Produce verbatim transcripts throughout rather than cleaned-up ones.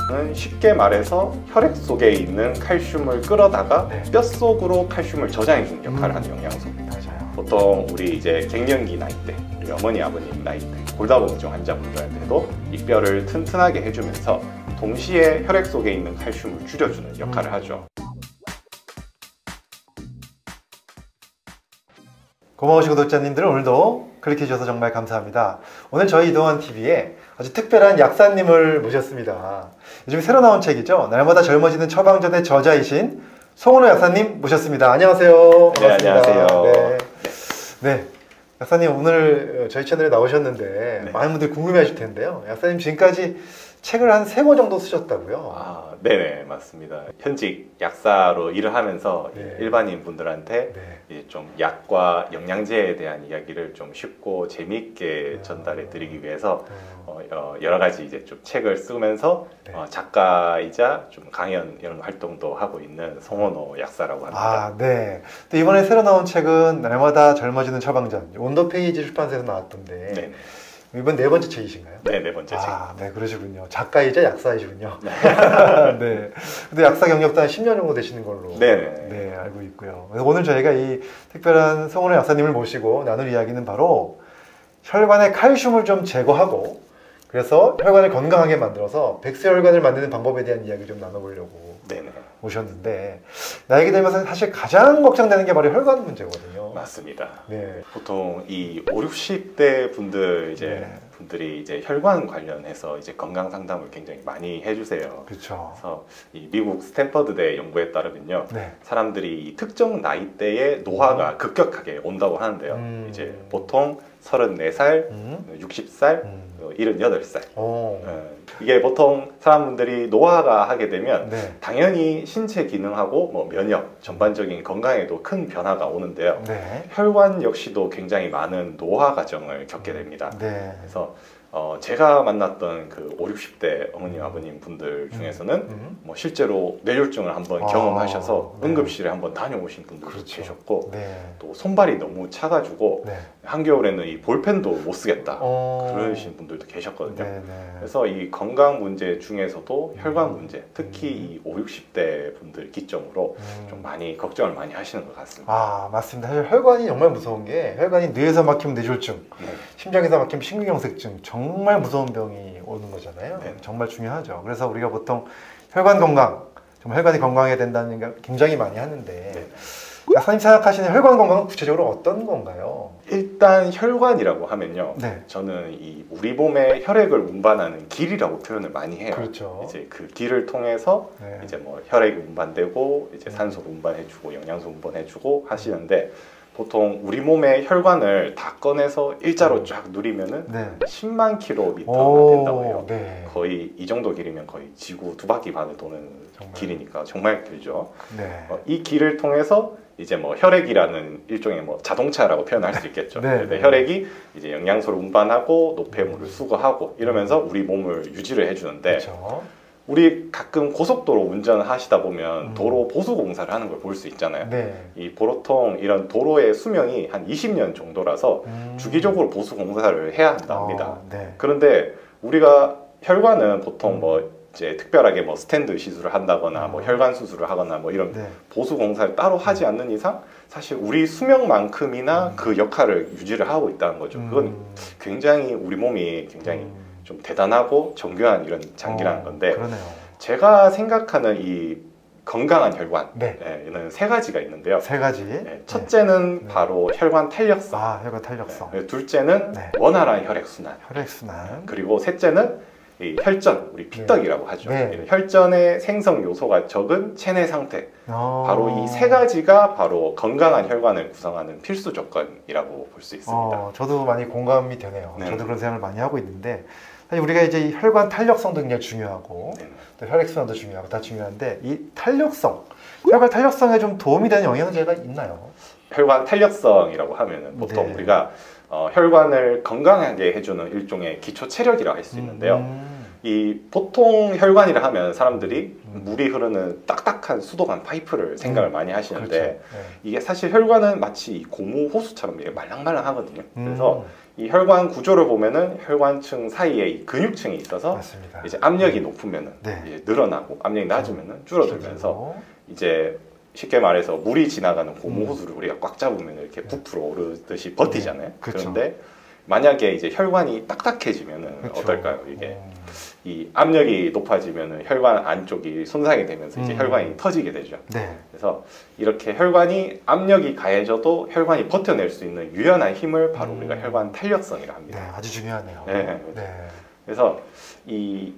영양소는 쉽게 말해서 혈액 속에 있는 칼슘을 끌어다가 네. 뼛속으로 칼슘을 저장해주는 역할을 하는 영양소입니다. 맞아요. 보통 우리 이제 갱년기 나이 때, 우리 어머니 아버님 나이 때 골다공증 환자분들한테도 이 뼈를 튼튼하게 해주면서 동시에 혈액 속에 있는 칼슘을 줄여주는 역할을 음. 하죠. 고마우신 구독자님들, 오늘도 클릭해 주셔서 정말 감사합니다. 오늘 저희 이동환 티비에 아주 특별한 약사님을 모셨습니다. 요즘 새로 나온 책이죠. 날마다 젊어지는 처방전의 저자이신 송은호 약사님 모셨습니다. 안녕하세요. 반갑습니다. 네, 안녕하세요. 네. 네. 약사님, 오늘 저희 채널에 나오셨는데 네. 많은 분들이 궁금해하실 텐데요. 약사님 지금까지 책을 한 세 권 정도 쓰셨다고요? 아, 네네, 맞습니다. 현직 약사로 일을 하면서 네. 일반인 분들한테 네. 이제 좀 약과 영양제에 대한 이야기를 좀 쉽고 재미있게 네. 전달해 드리기 위해서 어. 어, 어, 여러 가지 이제 좀 책을 쓰면서 네. 어, 작가이자 좀 강연 이런 활동도 하고 있는 송은호 약사라고 합니다. 아, 네. 또 이번에 새로 나온 책은 날마다 젊어지는 처방전, 온더페이지 출판사에서 나왔던데 네, 이번 네 번째 책이신가요? 네, 네 번째 책. 아, 네, 그러시군요. 작가이자 약사이시군요. 네. 네. 근데 약사 경력도 한 십 년 정도 되시는 걸로 네. 네, 알고 있고요. 그래서 오늘 저희가 이 특별한 송은호 약사님을 모시고 나눌 이야기는 바로 혈관의 칼슘을 좀 제거하고 그래서 혈관을 건강하게 만들어서 백세혈관을 만드는 방법에 대한 이야기 좀 나눠보려고 네네. 오셨는데, 나이가 들면서 사실 가장 걱정되는 게 바로 혈관 문제거든요. 맞습니다. 네. 보통 이 오십, 육십 대 분들 이제 네. 분들이 이제 혈관 관련해서 이제 건강 상담을 굉장히 많이 해주세요. 그렇죠. 그래서 이 미국 스탠퍼드대 연구에 따르면요, 네. 사람들이 이 특정 나이대에 노화가 급격하게 온다고 하는데요. 음. 이제 보통 서른네 살, 음. 육십 살, 음. 일흔여덟 살. 오. 어, 이게 보통 사람들이 노화가 하게 되면 네. 당연히 신체 기능하고 뭐 면역, 전반적인 건강에도 큰 변화가 오는데요. 네. 혈관 역시도 굉장히 많은 노화 과정을 겪게 됩니다. 네. 그래서 어, 제가 만났던 그 오십, 육십 대 어머님, 아버님 분들 중에서는 음. 뭐 실제로 뇌졸중을 한번 아, 경험하셔서 네. 응급실에 한번 다녀오신 분들도 그렇죠. 계셨고, 네. 또 손발이 너무 차가지고 네. 한겨울에는 이 볼펜도 못 쓰겠다 어. 그러신 분들도 계셨거든요. 네, 네. 그래서 이 건강 문제 중에서도 혈관 문제, 특히 이 오십, 육십 대 분들 기점으로 음. 좀 많이 걱정을 많이 하시는 것 같습니다. 아, 맞습니다. 사실 혈관이 정말 무서운 게, 혈관이 뇌에서 막히면 뇌졸중, 네. 심장에서 막히면 심근경색증, 정말 무서운 병이 오는 거잖아요. 네. 정말 중요하죠. 그래서 우리가 보통 혈관 건강, 정말 혈관이 건강해야 된다는 걸 굉장히 많이 하는데, 네. 약사님 생각하시는 혈관 건강은 구체적으로 어떤 건가요? 일단 혈관이라고 하면요, 네. 저는 이 우리 몸에 혈액을 운반하는 길이라고 표현을 많이 해요. 그렇죠. 이제 그 길을 통해서 네. 이제 뭐 혈액이 운반되고 이제 음. 산소를 운반해주고 영양소 운반해주고 하시는데, 보통 우리 몸의 혈관을 다 꺼내서 일자로 쫙 누리면은 네. 십만 킬로미터가 오, 된다고 해요. 네. 거의 이 정도 길이면 거의 지구 두 바퀴 반을 도는 정말. 길이니까 정말 길죠. 네. 어, 이 길을 통해서 이제 뭐 혈액이라는 일종의 뭐 자동차라고 표현할 수 있겠죠. 네, 근데 네. 혈액이 이제 영양소를 운반하고 노폐물을 수거하고 이러면서 우리 몸을 유지를 해주는데, 그렇죠. 우리 가끔 고속도로 운전을 하시다 보면 음. 도로 보수 공사를 하는 걸 볼 수 있잖아요. 네. 이 보통 이런 도로의 수명이 한 이십 년 정도라서 음. 주기적으로 보수 공사를 해야 한답니다. 아, 네. 그런데 우리가 혈관은 보통 음. 뭐 이제 특별하게 뭐 스텐드 시술을 한다거나 뭐 음. 혈관 수술을 하거나 뭐 이런 네. 보수 공사를 따로 하지 않는 이상 사실 우리 수명만큼이나 음. 그 역할을 유지를 하고 있다는 거죠. 그건 음. 굉장히 우리 몸이 굉장히 음. 좀 대단하고 정교한 이런 장기라는 어, 건데, 그러네요. 제가 생각하는 이 건강한 혈관, 네. 예, 이는 세 가지가 있는데요. 세 가지. 예, 첫째는 네. 바로 혈관 탄력성, 아, 혈관 탄력성. 예, 둘째는 네. 원활한 혈액 순환, 혈액순환. 그리고 셋째는 이 혈전, 우리 피떡이라고 하죠. 네. 이런 혈전의 생성 요소가 적은 체내 상태, 어... 바로 이 세 가지가 바로 건강한 혈관을 구성하는 필수 조건이라고 볼 수 있습니다. 어, 저도 많이 공감이 되네요. 네. 저도 그런 생각을 많이 하고 있는데, 사실 우리가 이제 이 혈관 탄력성도 굉장히 중요하고, 네. 또 혈액순환도 중요하고 다 중요한데, 이 탄력성, 혈관 탄력성에 좀 도움이 되는 영양제가 있나요? 혈관 탄력성이라고 하면은 보통 네. 우리가 어, 혈관을 건강하게 해주는 일종의 기초 체력이라고 할 수 있는데요. 음. 이 보통 혈관이라 하면 사람들이 음. 물이 흐르는 딱딱한 수도관 파이프를 생각을 음. 많이 하시는데 그렇죠. 네. 이게 사실 혈관은 마치 이 고무 호수처럼 이게 말랑말랑하거든요. 음. 그래서 이 혈관 구조를 보면은 혈관층 사이에 이 근육층이 있어서 맞습니다. 이제 압력이 높으면은 네. 이제 늘어나고 압력이 낮으면은 줄어들면서 줄어들고. 이제 쉽게 말해서 물이 지나가는 고무 음. 호수를 우리가 꽉 잡으면 이렇게 부풀어 오르듯이 버티잖아요. 네. 그쵸. 그런데 만약에 이제 혈관이 딱딱해지면은 그쵸. 어떨까요? 이게 음. 이 압력이 높아지면은 혈관 안쪽이 손상이 되면서 이제 음. 혈관이 터지게 되죠. 네. 그래서 이렇게 혈관이 압력이 가해져도 혈관이 버텨낼 수 있는 유연한 힘을 바로 음. 우리가 혈관 탄력성이라 네, 합니다. 아주 중요하네요. 네. 네. 그래서 이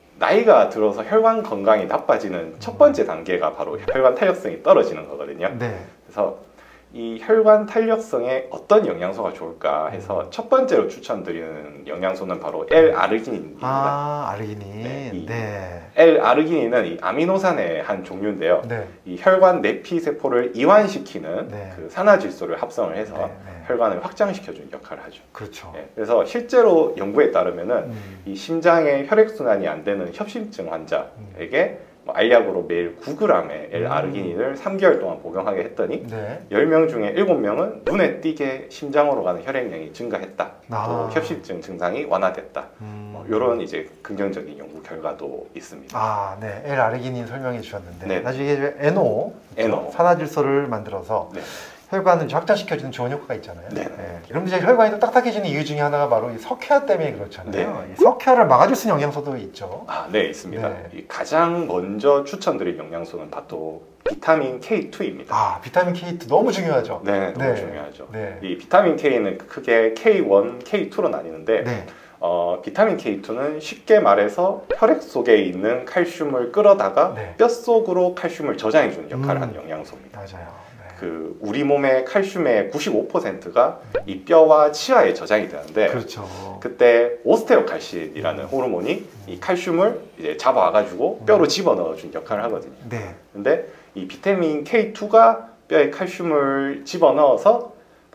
나이가 들어서 혈관 건강이 나빠지는 첫 번째 단계가 바로 혈관 탄력성이 떨어지는 거거든요. 네. 그래서 이 혈관 탄력성에 어떤 영양소가 좋을까 해서 첫 번째로 추천드리는 영양소는 바로 L-아르기닌입니다. 아, 아르기닌. 네, 이- 네. L-아르기닌은 이 아미노산의 한 종류인데요. 네. 이 혈관 내피 세포를 이완시키는 네. 그 산화질소를 합성을 해서 네, 네. 혈관을 확장시켜주는 역할을 하죠. 그렇죠. 예, 그래서 실제로 연구에 따르면은 음. 이 심장에 혈액순환이 안 되는 협심증 환자에게 뭐 알약으로 매일 구 그램의 L-아르기닌을 삼 개월 동안 복용하게 했더니 네. 열 명 중에 일곱 명은 눈에 띄게 심장으로 가는 혈액량이 증가했다. 아. 또 협심증 증상이 완화됐다. 음. 뭐 이런 이제 긍정적인 연구 결과도 있습니다. 아, 네. L-아르기닌 설명해 주셨는데 네. 나중에 이제 에노, 에노. 산화질소를 만들어서 네. 혈관을 확장시켜주는 좋은 효과가 있잖아요. 네. 네. 그럼 이제 혈관이 또 딱딱해지는 이유 중에 하나가 바로 이 석회화 때문에 그렇잖아요. 네. 이 석회화를 막아줄 수 있는 영양소도 있죠. 아, 네, 있습니다. 네. 이 가장 먼저 추천드릴 영양소는 바로 비타민 케이 투입니다. 아, 비타민 케이 투 너무 중요하죠. 네, 너무 네. 중요하죠. 네. 이 비타민 K는 크게 케이 원, 케이 투로 나뉘는데 네. 어, 비타민 케이 투는 쉽게 말해서 혈액 속에 있는 칼슘을 끌어다가 네. 뼈속으로 칼슘을 저장해주는 역할을 음. 하는 영양소입니다. 맞아요. 네. 그 우리 몸의 칼슘의 구십오 퍼센트가 이 뼈와 치아에 저장이 되는데 그렇죠. 그때 오스테오칼신이라는 호르몬이 이 칼슘을 이제 잡아와가지고 뼈로 집어넣어준 역할을 하거든요. 네. 근데 이 비타민 케이 투가 뼈에 칼슘을 집어넣어서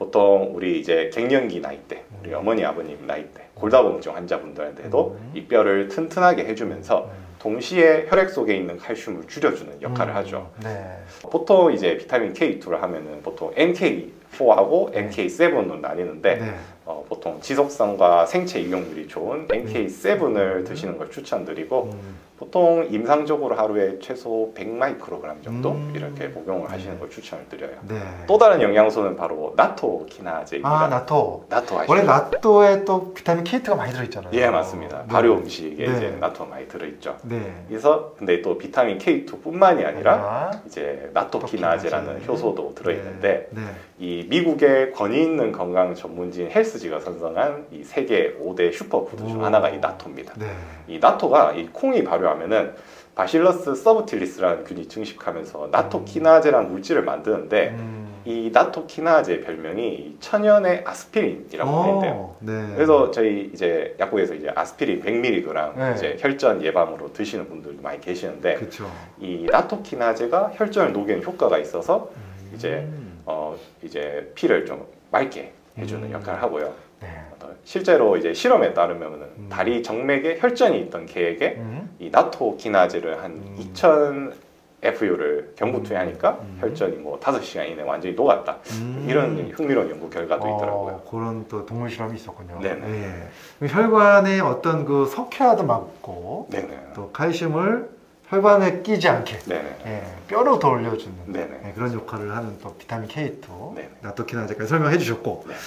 보통 우리 이제 갱년기 나이 때, 우리 어머니 아버님 나이 때 골다공증 환자분들한테도 음. 이 뼈를 튼튼하게 해주면서 음. 동시에 혈액 속에 있는 칼슘을 줄여주는 역할을 음. 하죠. 네. 보통 이제 비타민 케이 투를 하면은 보통 엔 케이 포하고 엔 케이 세븐으로 나뉘는데 네. 어, 보통 지속성과 생체 이용률이 좋은 엔 케이 세븐을 드시는 걸 추천드리고 음. 보통 임상적으로 하루에 최소 백 마이크로그램 정도 음. 이렇게 복용을 하시는 걸 추천을 드려요. 네. 또 다른 영양소는 바로 나토키나제입니다. 아, 나토. 나토 아시죠? 원래 나토에 또 비타민 케이 투가 많이 들어있잖아요. 예, 맞습니다. 네. 발효 음식에 네. 이제 나토 많이 들어있죠. 네. 그래서 근데 또 비타민 케이 투뿐만이 아니라 아니라 이제 나토키나제라는 나토키나제. 효소도 들어있는데 네. 네. 이 미국의 권위 있는 건강 전문지인 헬스지가 선정한 이 세계 오 대 슈퍼푸드 중 오. 하나가 이 나토입니다. 네. 이 나토가 이 콩이 발효하면은 바실러스 서브틸리스라는 균이 증식하면서 나토키나제라는 물질을 만드는데 음. 이 나토키나제 별명이 천연의 아스피린이라고 불린대요. 오, 네. 그래서 저희 이제 약국에서 이제 아스피린 백 밀리그램 네. 이제 혈전 예방으로 드시는 분들도 많이 계시는데 그렇죠. 이 나토키나제가 혈전을 녹이는 효과가 있어서 이제 음. 어 이제 피를 좀 맑게 해주는 음. 역할을 하고요. 네. 어, 실제로 이제 실험에 따르면은 음. 다리 정맥에 혈전이 있던 개에게 음. 이 나토키나제를 한 음. 이천 에프유를 경구 투여하니까 음. 혈전이 뭐 다섯 시간 이내에 완전히 녹았다. 음. 이런 흥미로운 연구 결과도 있더라고요. 어, 그런 또 동물 실험이 있었군요. 네네. 예. 그럼 혈관의 어떤 그 석회화도 막고 네네. 또 칼슘을 혈관에 끼지 않게 네네. 예, 뼈로 더 올려주는 네네. 예, 그런 역할을 하는 또 비타민 케이 투, 네네. 나토키나제까지 설명해 주셨고 네.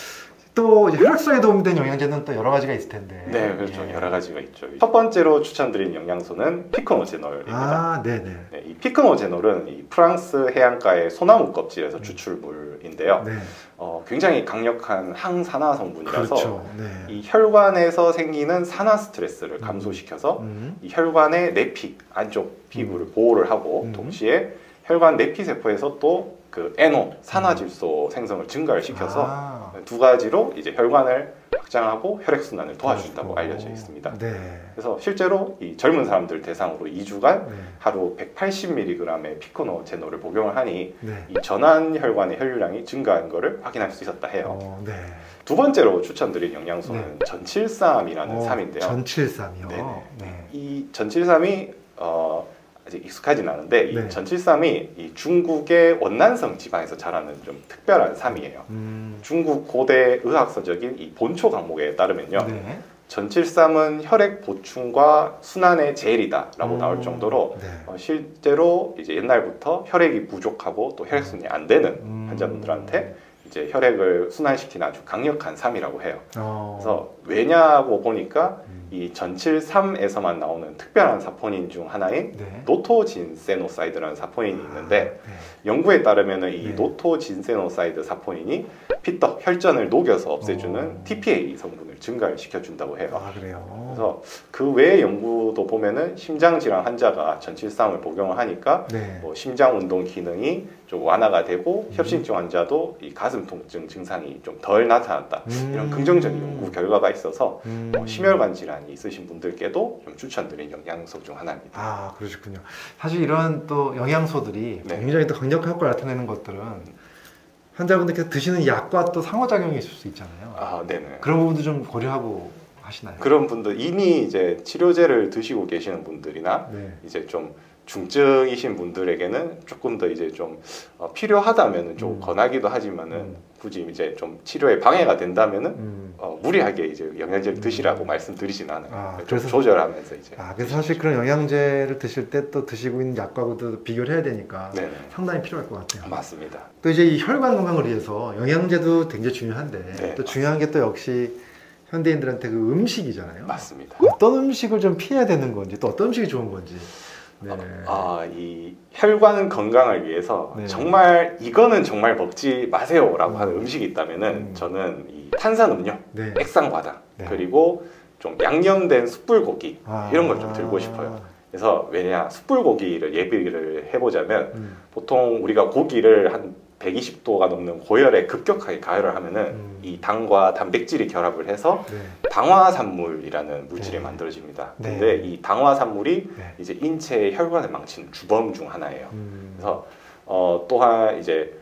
또 이제 혈액순환에 도움되는 영양제는 또 여러 가지가 있을 텐데. 네, 그렇죠. 예. 여러 가지가 있죠. 첫 번째로 추천드린 영양소는 피크노제놀입니다. 아, 네네. 네, 이 피크노제놀은 이 프랑스 해안가의 소나무 껍질에서 추출물인데요. 네. 어, 굉장히 강력한 항산화 성분이라서 그렇죠. 네. 이 혈관에서 생기는 산화 스트레스를 감소시켜서 음. 이 혈관의 내피 안쪽 피부를 보호를 하고 음. 동시에 혈관 내피 세포에서 또 그 에노 산화질소 생성을 증가를 시켜서 아. 두 가지로 이제 혈관을 확장하고 혈액순환을 도와준다고 그렇고. 알려져 있습니다. 네. 그래서 실제로 이 젊은 사람들 대상으로 이 주간 네. 하루 백팔십 밀리그램의 피코노제노를 복용을 하니 네. 이 전환 혈관의 혈류량이 증가한 것을 확인할 수 있었다 해요. 어, 네. 두 번째로 추천드린 영양소는 네. 전칠삼이라는 어, 삼인데요. 전칠삼이요. 네네. 네. 이 전칠삼이 어, 아직 익숙하진 않은데 이 네. 전칠삼이 이 중국의 원난성 지방에서 자라는 좀 특별한 삼이에요. 음. 중국 고대 의학서적인 이 본초 강목에 따르면요. 네. 전칠삼은 혈액 보충과 순환의 제일이다라고 음. 나올 정도로 네. 어, 실제로 이제 옛날부터 혈액이 부족하고 또 혈액순환이 안 되는 음. 환자분들한테 이제 혈액을 순환시키는 아주 강력한 삼이라고 해요. 어. 그래서 왜냐고 보니까 음. 이 전칠삼에서만 나오는 특별한 사포닌 중 하나인 네. 노토진세노사이드라는 사포닌이 있는데 아, 네. 연구에 따르면 이 네. 노토진세노사이드 사포닌이 피떡 혈전을 녹여서 없애주는 어. 티피에이 성분을 증가를 시켜준다고 해요. 아, 그래요. 그래서 그 외의 연구도 보면은 심장 질환 환자가 전칠삼을 복용을 하니까 네. 뭐 심장 운동 기능이 좀 완화가 되고 협심증 환자도 이 가슴 통증 증상이 좀 덜 나타났다. 음. 이런 긍정적인 연구 결과가 있어서 음. 어, 심혈관 질환이 있으신 분들께도 좀 추천드린 영양소 중 하나입니다. 아, 그러셨군요. 사실 이런 또 영양소들이 네. 굉장히 또 강력한 효과를 나타내는 것들은 환자분들께서 드시는 약과 또 상호작용이 있을 수 있잖아요. 아, 네네. 그런 부분도 좀 고려하고 하시나요? 그런 분들 이미 이제 치료제를 드시고 계시는 분들이나 네. 이제 좀 중증이신 분들에게는 조금 더 이제 좀 어, 필요하다면은 좀 음. 권하기도 하지만은 음. 굳이 이제 좀 치료에 방해가 된다면은 음. 어, 무리하게 이제 영양제를 음. 드시라고 말씀드리진 않아요. 아, 좀 그래서- 조절하면서 이제. 아, 그래서 사실 그런 영양제를 드실 때 또 드시고 있는 약과도 비교를 해야 되니까 네네. 상당히 필요할 것 같아요. 맞습니다. 또 이제 이 혈관 건강을 위해서 영양제도 굉장히 중요한데 네, 또 중요한 게 또 역시 현대인들한테 그 음식이잖아요. 맞습니다. 어떤 음식을 좀 피해야 되는 건지 또 어떤 음식이 좋은 건지. 네. 아, 이 혈관 건강을 위해서 네. 정말 이거는 정말 먹지 마세요라고 음. 하는 음식이 있다면은 음. 저는 이 탄산음료, 네. 액상과당 네. 그리고 좀 양념된 숯불고기 아. 이런 걸 좀 들고 싶어요. 그래서 왜냐 숯불고기를 예비를 해보자면 음. 보통 우리가 고기를 한 백이십 도가 넘는 고열에 급격하게 가열을 하면은 음. 이 당과 단백질이 결합을 해서 네. 당화산물이라는 물질이 네. 만들어집니다. 네. 근데 이 당화산물이 네. 이제 인체의 혈관을 망치는 주범 중 하나예요. 음. 그래서 어, 또한 이제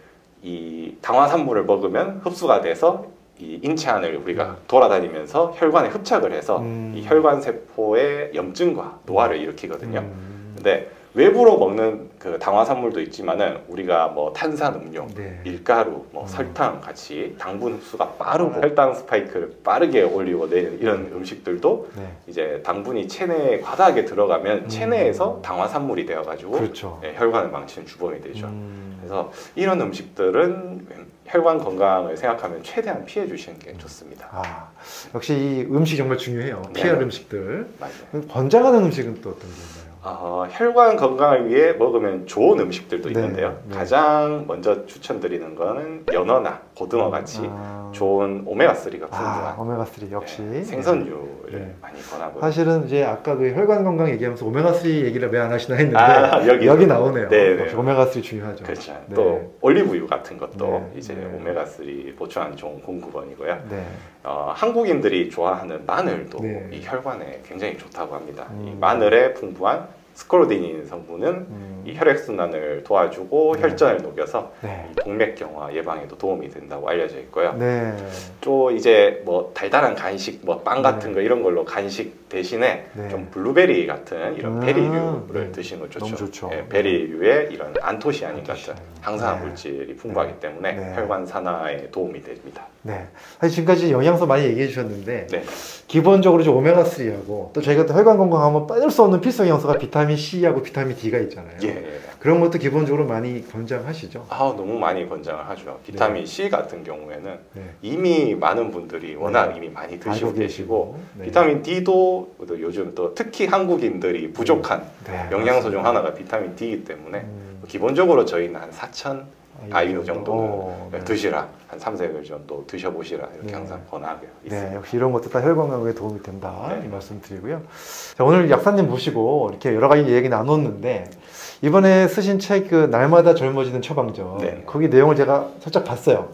이 당화산물을 먹으면 흡수가 돼서 이 인체 안을 우리가 돌아다니면서 혈관에 흡착을 해서 음. 이 혈관 세포의 염증과 노화를 일으키거든요. 음. 근데 외부로 먹는 그 당화산물도 있지만은 우리가 뭐 탄산음료, 네. 밀가루, 뭐 음. 설탕 같이 당분 흡수가 빠르고 혈당 스파이크를 빠르게 올리고 내는 이런 음식들도 네. 이제 당분이 체내에 과다하게 들어가면 음. 체내에서 당화산물이 되어가지고 그렇죠. 예, 혈관을 망치는 주범이 되죠. 음. 그래서 이런 음식들은 혈관 건강을 생각하면 최대한 피해 주시는 게 좋습니다. 아, 역시 이 음식 정말 중요해요. 네. 피할 음식들. 맞아요. 권장하는 음식은 또 어떤 게 있나요? 어, 혈관 건강을 위해 먹으면 좋은 음식들도 네, 있는데요. 네. 가장 먼저 추천드리는 거는 연어나 고등어 같이 아. 좋은 오메가삼가 풍부한 아, 오메가삼 역시 네, 생선류를 네. 많이 권하고 사실은 이제 아까 그 혈관 건강 얘기하면서 오메가삼 얘기를 왜 안 하시나 했는데 아, 여기, 여기 나오네요. 네, 네. 역시 오메가삼 중요하죠. 그렇죠. 네. 또 올리브유 같은 것도 네, 이제 네. 오메가삼 보충하는 좋은 공급원이고요. 네. 어, 한국인들이 좋아하는 마늘도 네. 이 혈관에 굉장히 좋다고 합니다. 이 음. 마늘에 풍부한 스크로디닌 성분은 음. 이 혈액순환을 도와주고 네. 혈전을 녹여서 네. 이 동맥경화 예방에도 도움이 된다고 알려져 있고요. 네. 또 이제 뭐 달달한 간식, 뭐 빵 같은 네. 거 이런 걸로 간식 대신에 네. 좀 블루베리 같은 이런 음, 베리류를 네. 드시는 거 좋죠. 너무 좋죠. 예, 베리류에 이런 안토시아닌 안토시아닌. 같은 항산화 네. 물질이 풍부하기 때문에 네. 혈관 산화에 도움이 됩니다. 네. 사실 지금까지 영양소 많이 얘기해 주셨는데 네. 기본적으로 좀 오메가삼하고 또 저희가 또 혈관 건강하면 빠질 수 없는 필수 영양소가 비타민 C하고 비타민 D가 있잖아요. 예, 예. 그런 것도 기본적으로 많이 권장하시죠. 아, 너무 많이 권장을 하죠. 비타민 C 같은 경우에는 네. 이미 많은 분들이 워낙 네. 이미 많이 드시고 알고 계시고 네. 비타민 D도 또 요즘 또 특히 한국인들이 부족한 네, 영양소 중 맞습니다. 하나가 비타민 D이기 때문에 음. 기본적으로 저희는 한 사천 아이유 정도는 오, 네. 드시라, 한 삼색을 정도 드셔보시라 이렇게 네. 항상 권하고 있습니다. 네, 역시 이런 것도 다 혈관 건강에 도움이 된다 네. 이 말씀 드리고요. 자, 오늘 약사님 모시고 이렇게 여러 가지 얘기 나눴는데 이번에 쓰신 책 그 날마다 젊어지는 처방전 네. 거기 내용을 제가 살짝 봤어요. 네.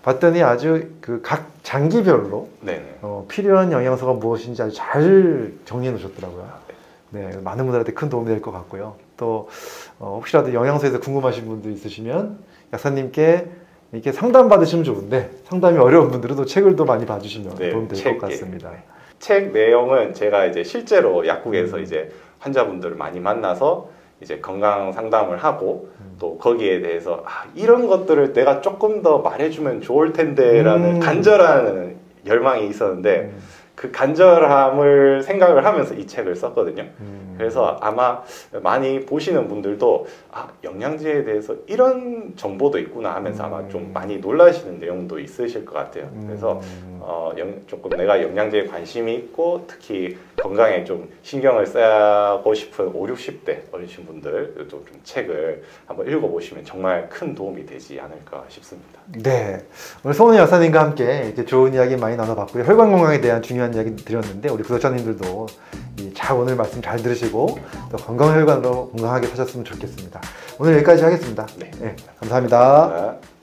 봤더니 아주 그 각 장기별로 네네. 어, 필요한 영양소가 무엇인지 아주 잘 정리해 놓으셨더라고요. 네, 많은 분들한테 큰 도움이 될 것 같고요. 또 어, 혹시라도 영양소에서 궁금하신 분들 있으시면 약사님께 이렇게 상담 받으시면 좋은데 상담이 어려운 분들은 또 책을 또 많이 봐주시면 네, 도움 될 책, 것 같습니다. 예. 책 내용은 제가 이제 실제로 약국에서 음. 이제 환자분들을 많이 만나서 이제 건강 상담을 하고 음. 또 거기에 대해서 아, 이런 것들을 내가 조금 더 말해주면 좋을 텐데라는 음. 간절한 열망이 있었는데 음. 그 간절함을 생각을 하면서 이 책을 썼거든요. 음. 그래서 아마 많이 보시는 분들도 아, 영양제에 대해서 이런 정보도 있구나 하면서 음. 아마 좀 많이 놀라시는 내용도 있으실 것 같아요. 그래서 음. 어, 영, 조금 내가 영양제에 관심이 있고 특히 건강에 좀 신경을 쓰고 싶은 오십, 육십 대 어르신 분들도 좀 책을 한번 읽어보시면 정말 큰 도움이 되지 않을까 싶습니다. 네, 오늘 손은희 약사님과 함께 이렇게 좋은 이야기 많이 나눠봤고요. 혈관 건강에 대한 중요한 이야기 드렸는데 우리 구독자님들도 이 잘 오늘 말씀 잘 들으시고 또 건강 혈관으로 건강하게 사셨으면 좋겠습니다. 오늘 여기까지 하겠습니다. 네. 네, 감사합니다. 감사합니다.